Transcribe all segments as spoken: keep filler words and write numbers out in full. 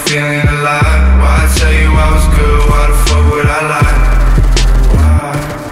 feeling alive. Why I tell you I was good, why the fuck would I lie? Why?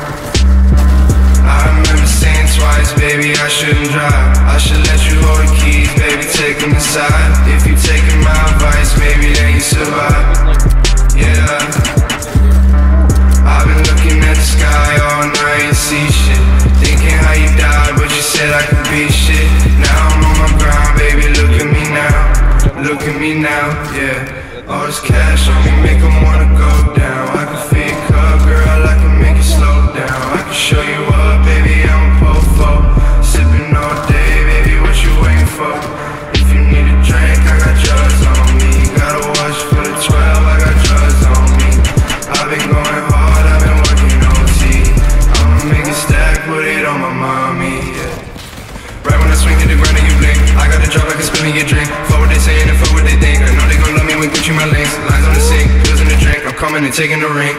I remember saying twice, baby, I shouldn't drive. I should let you hold the keys, baby, take them inside. If you taking my advice, maybe then you survive. Yeah, I've been looking at the sky all night and see shit, thinking how you died, but you said I could be shit. Now I'm on my grind, baby, look at me now. Look at me now, yeah. All this cash on me make 'em wanna go down. I can feel your cup, girl, I can make it slow down. I can show you up, baby, I'm a po-fo. Sipping all day, baby, what you waiting for? If you need a drink, I got drugs on me. Gotta watch for the twelve, I got drugs on me. I've been going hard, I've been working O T. I'ma make it stack, put it on my mommy, yeah. Right when I swing to the ground and you blink, I got a drop, I can spill me your drink. Fuck what they saying and fuck what they think. I know they gon' love me when Gucci my links. Lines on the sink, pills in the drink. I'm coming and taking the ring.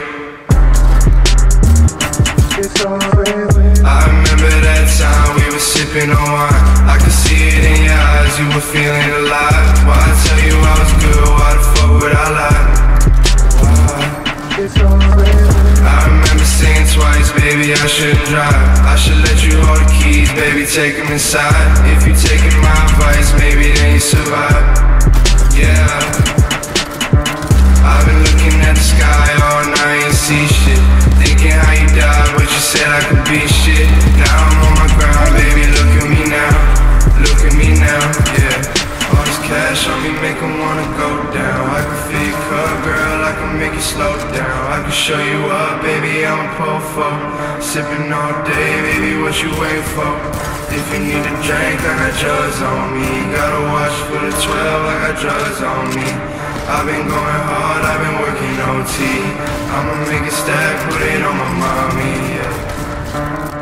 I remember that time we were sipping on wine. I could see it in your eyes, you were feeling alive. Why I tell you I was good, why the fuck would I lie? Why? I remember saying twice, baby, I shouldn't drive. I should let you hold the keys, baby, take them inside. If you taking my advice, maybe then you survive. Yeah, I've been looking at the sky all night and see shit, thinking how you died, but you said I could be shit. Now I'm on my grind, baby, look at me now. Look at me now, yeah. All this cash on me make 'em wanna go down. I can feel your cup, girl, I can make it slow down. I can show you up, baby, I'm a po-fo. Sipping all day, baby, what you waiting for? If you need a drink, I got drugs on me. Gotta watch for the twelve, I got drugs on me. I've been going hard, I've been working O T. I'ma make it stack, put it on my mommy, yeah.